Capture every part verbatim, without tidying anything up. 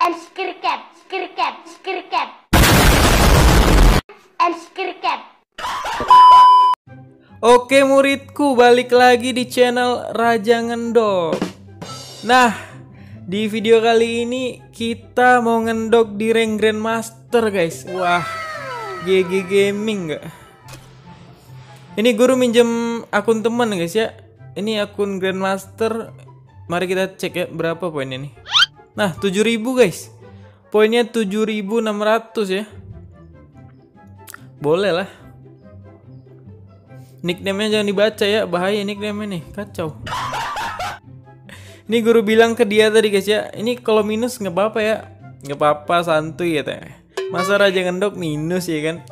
and skirkat, skirkat, skirkat, and skirkat. Oke muridku, balik lagi di channel Raja Ngendok. Nah, di video kali ini kita mau ngendok di rank Grandmaster guys. Wah, G G Gaming gak? Ini guru minjem akun teman guys ya. Ini akun Grandmaster. Mari kita cek ya berapa poinnya nih. Nah, tujuh ribu guys. Poinnya tujuh ribu enam ratus ya. Boleh lah. Nickname-nya jangan dibaca ya, bahaya nickname-nya nih, kacau. Ini guru bilang ke dia tadi guys ya, ini kalau minus nggak apa-apa ya, nggak apa-apa, santuy ya teh. Masa Raja Ngendok minus ya kan?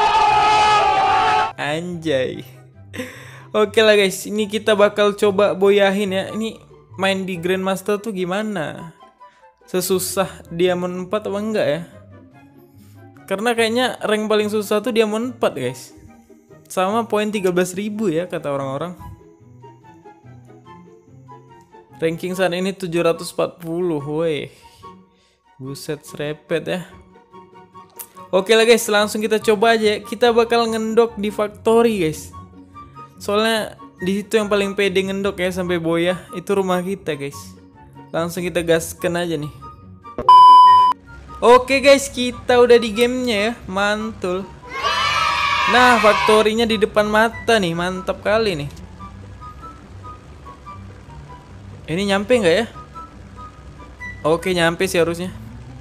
Anjay. Oke lah guys, ini kita bakal coba boyahin ya. Ini main di Grandmaster tuh gimana? Sesusah Diamond empat apa enggak ya? Karena kayaknya rank paling susah tuh Diamond empat guys. Sama poin tiga belas ribu ya kata orang-orang. Ranking saat ini tujuh ratus empat puluh. Woi. Buset, serepet ya. Oke lah guys, langsung kita coba aja. Kita bakal ngendok di factory guys. Soalnya di situ yang paling pede ngendok ya sampai boya. Itu rumah kita guys. Langsung kita gaskan aja nih. Oke guys, kita udah di gamenya ya. Mantul. Nah, faktorinya di depan mata nih, mantap kali nih. Ini nyampe nggak ya? Oke, nyampe sih harusnya.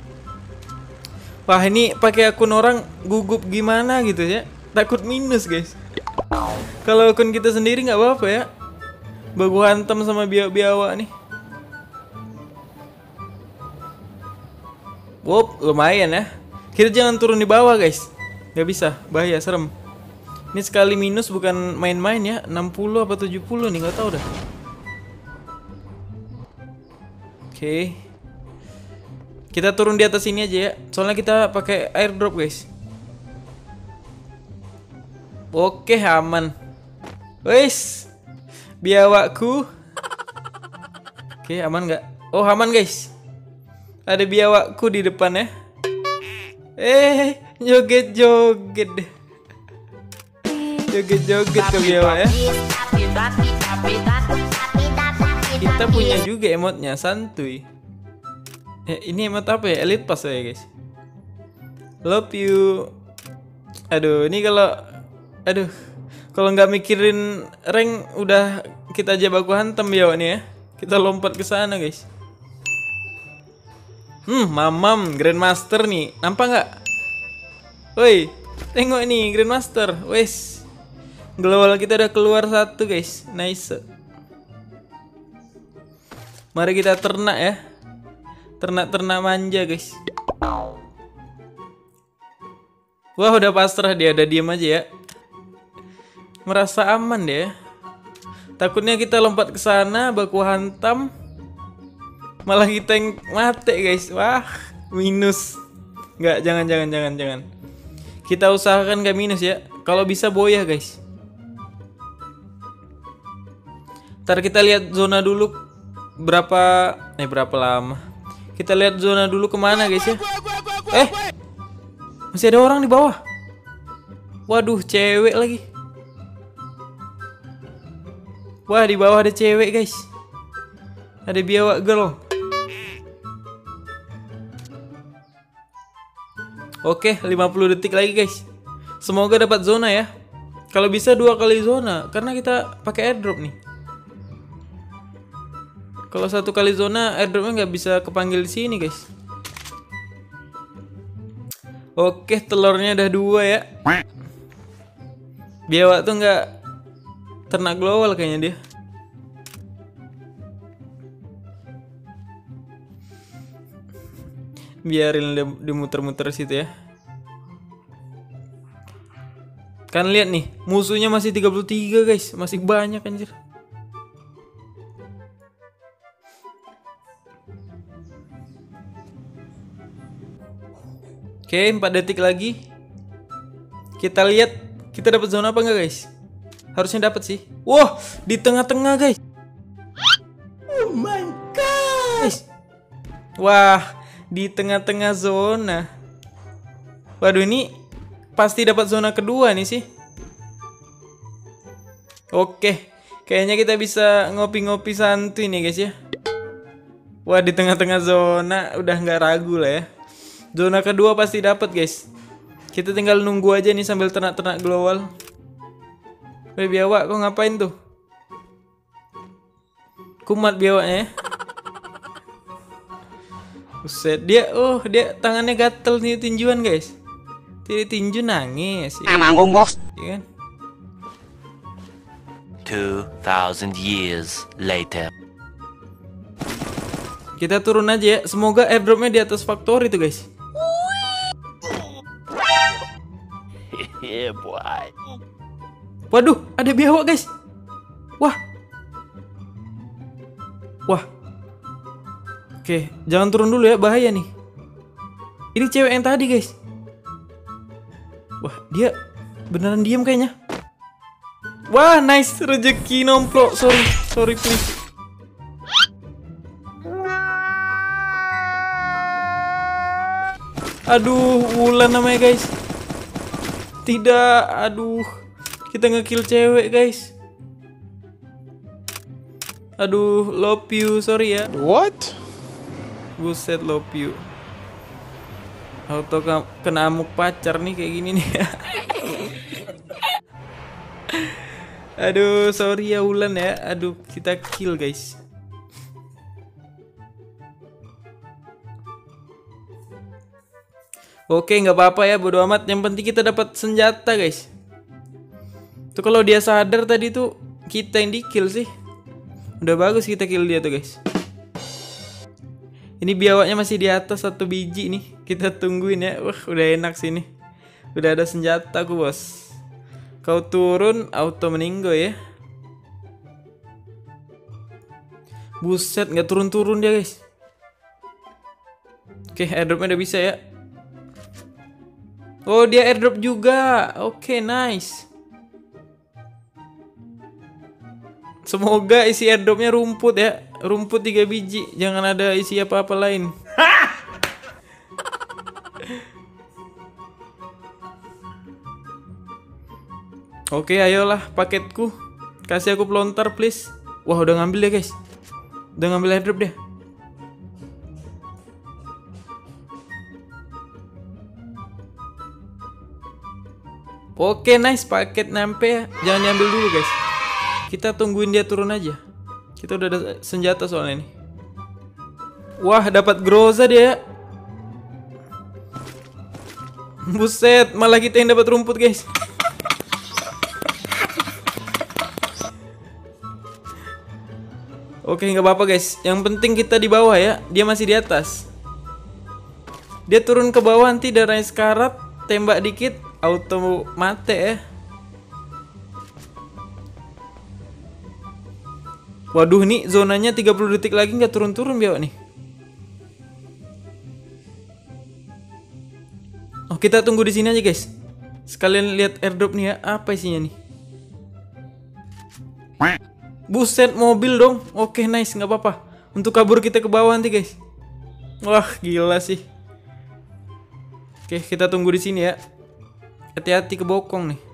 Wah, ini pakai akun orang gugup gimana gitu ya? Takut minus guys. Kalau akun kita sendiri nggak apa-apa ya. Bagu hantam sama biawak-biawak nih. Wop, lumayan ya. Kita jangan turun di bawah guys. Gak bisa, bahaya, serem. Ini sekali minus bukan main-main ya. Enam puluh apa tujuh puluh nih, gak tahu dah. Oke. Kita turun di atas ini aja ya. Soalnya kita pakai airdrop guys. Oke, aman. Wes, biawakku. Oke, aman gak? Oh, aman guys. Ada biawakku di depan ya. Eh, joget-joget deh. Joget-joget ke biawak ya. Kita punya juga emotnya, santuy. Eh, ini emot apa ya? Elite Pass ya guys. Love you. Aduh, ini kalau Aduh, kalau nggak mikirin rank udah kita aja baku hantam biawak nih ya. Kita lompat ke sana guys. Hmm, mamam Grandmaster nih. Nampak nggak? Woi, tengok nih Grandmaster. Wes, global kita udah keluar satu guys. Nice. Mari kita ternak ya. Ternak-ternak manja guys. Wah, udah pasrah dia, udah diem aja ya. Merasa aman deh. Takutnya kita lompat ke sana baku hantam. Malah kita yang mati guys. Wah, minus. Nggak, jangan jangan jangan jangan. Kita usahakan gak minus ya. Kalau bisa boya guys. Ntar kita lihat zona dulu berapa eh berapa lama. Kita lihat zona dulu kemana guys ya. Eh, masih ada orang di bawah. Waduh, cewek lagi. Wah, di bawah ada cewek guys. Ada biawak girl. Oke, lima puluh detik lagi guys. Semoga dapat zona ya. Kalau bisa dua kali zona, karena kita pakai airdrop nih. Kalau satu kali zona, airdropnya nggak bisa kepanggil di sini guys. Oke, telurnya udah dua ya. Biawak tuh nggak ternak global kayaknya dia. Biarin dia muter-muter situ ya. Kan lihat nih, musuhnya masih tiga puluh tiga guys. Masih banyak anjir. Oke, empat detik lagi. Kita lihat kita dapat zona apa enggak guys? Harusnya dapat sih. Wah, di tengah-tengah guys. Oh my god. Guys. Wah, di tengah-tengah zona. Waduh, ini pasti dapat zona kedua nih sih. Oke, kayaknya kita bisa ngopi-ngopi santuy nih guys ya. Wah, di tengah-tengah zona udah nggak ragu lah ya. Zona kedua pasti dapat guys. Kita tinggal nunggu aja nih sambil ternak-ternak global. Weh, biawak kok ngapain tuh? Kumat biawaknya ya. Buset, dia oh dia tangannya gatel nih tinjuan guys. Tidak tinju nangis ya. Manggung bos. Iya kan? Two thousand years later. Kita turun aja ya. Semoga airdropnya di atas factory tuh guys. Yeah, boy. Waduh, ada biawak guys. Wah. Wah. Oke, jangan turun dulu ya, bahaya nih. Ini cewek yang tadi guys. Wah, dia beneran diem kayaknya. Wah, nice, rezeki nomplok. Sorry, sorry please. Aduh, Wulan namanya guys. Tidak, aduh. Kita ngekill cewek guys. Aduh, love you, sorry ya. What? Buset, love you. Auto kena amuk pacar nih kayak gini nih. Aduh, sorry ya Wulan ya. Aduh, kita kill guys. Oke, nggak apa-apa ya, bodo amat. Yang penting kita dapat senjata guys. Tuh kalau dia sadar tadi tuh kita yang di kill sih. Udah bagus kita kill dia tuh guys. Ini biawaknya masih di atas satu biji nih. Kita tungguin ya. Wah, udah enak sini. Udah ada senjata aku bos. Kau turun auto meninggo ya. Buset, nggak turun-turun dia guys. Oke, airdropnya udah bisa ya. Oh, dia airdrop juga. Oke, nice. Semoga isi airdropnya rumput ya. Rumput tiga biji. Jangan ada isi apa-apa lain. Oke, ayolah paketku. Kasih aku pelontar please. Wah, udah ngambil ya guys. Udah ngambil airdrop deh. Oke, nice, paket nyampe ya. Jangan diambil dulu guys. Kita tungguin dia turun aja. Kita udah ada senjata soalnya nih. Wah, dapat groza dia. Buset, malah kita yang dapat rumput guys. Oke, nggak apa-apa guys. Yang penting kita di bawah ya. Dia masih di atas. Dia turun ke bawah nanti darahnya sekarat. Tembak dikit, auto mate ya. Waduh, nih zonanya tiga puluh detik lagi nggak turun-turun biawak nih. Oh, kita tunggu di sini aja guys. Sekalian lihat airdrop nih ya. Apa isinya nih? Buset, mobil dong. Oke, nice, nggak apa-apa. Untuk kabur kita ke bawah nanti guys. Wah, gila sih. Oke, kita tunggu di sini ya. Hati-hati ke bokong nih.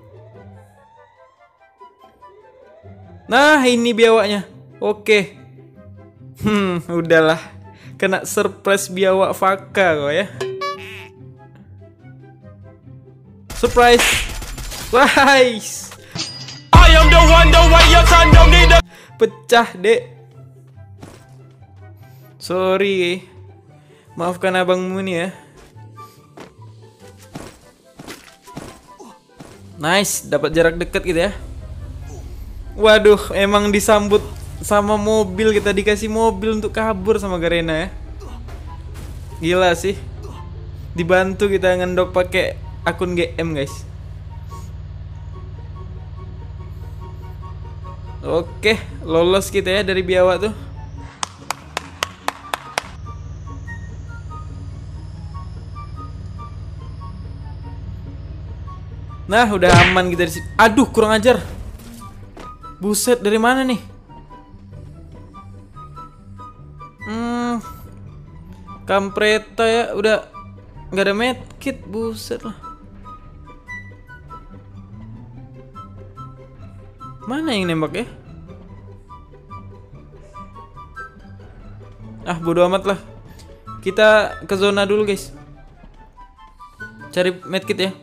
Nah, ini biawaknya. Oke. Hmm, udahlah. Kena surprise biawak Faka kok ya. Surprise. Guys. I am the one, the way your son don't need a... Pecah, Dek. Sorry. Maafkan abangmu nih ya. Nice, dapat jarak dekat gitu ya. Waduh, emang disambut sama mobil, kita dikasih mobil untuk kabur sama Garena ya. Gila sih. Dibantu kita ngendok pakai akun G M guys. Oke, lolos kita ya dari biawak tuh. Nah, udah aman kita di sini. Aduh, kurang ajar. Buset, dari mana nih? Hmm. Kampreta ya, udah nggak ada medkit, buset lah. Mana yang nembak ya? Ah, bodo amat lah. Kita ke zona dulu, guys. Cari medkit ya.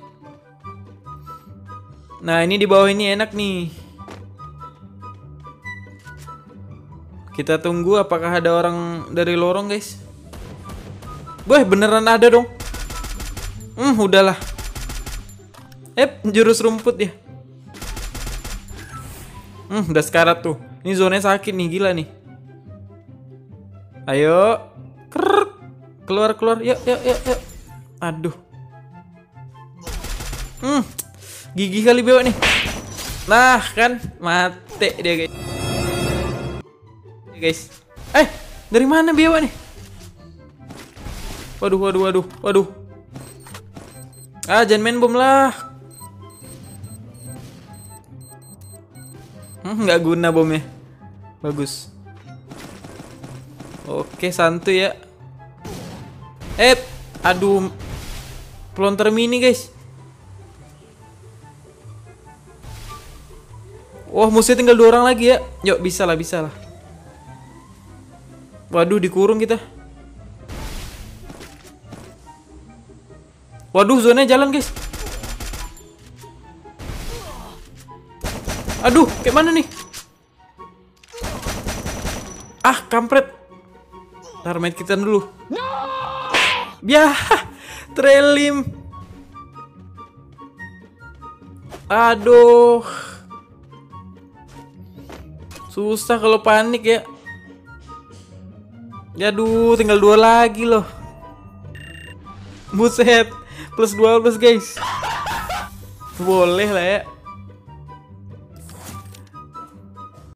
Nah, ini di bawah ini enak nih. Kita tunggu apakah ada orang dari lorong, guys. Gue beneran ada dong. Hmm, udahlah. Eh, jurus rumput ya. Hmm, udah sekarat tuh. Ini zonanya sakit nih, gila nih. Ayo. Krrr. Keluar, keluar. Yuk, yuk, yuk, yuk. Aduh. Hmm. Gigi kali bewa nih. Nah, kan mati dia, guys. Guys. Eh, dari mana bewa nih? Waduh, waduh, waduh, waduh. Ah, jangan main bom lah. Hmm, nggak guna bomnya. Bagus. Oke, santuy ya. Eh, aduh. Pelontar mini, guys. Wah, musuhnya tinggal dua orang lagi ya. Yuk, bisa lah, bisa lah. Waduh, dikurung kita. Waduh, zonanya jalan, guys. Aduh, kayak mana nih? Ah, kampret. Ntar main kita dulu. Ya, trelim. Aduh. Susah kalau panik ya. Aduh, tinggal dua lagi loh. Buset, plus dua belas guys. Boleh lah ya.